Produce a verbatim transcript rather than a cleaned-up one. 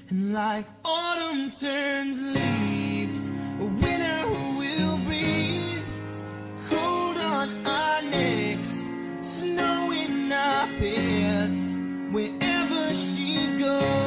And like autumn turns leaves, winter will breathe. Cold on our necks, snow in our beds. Wherever she goes,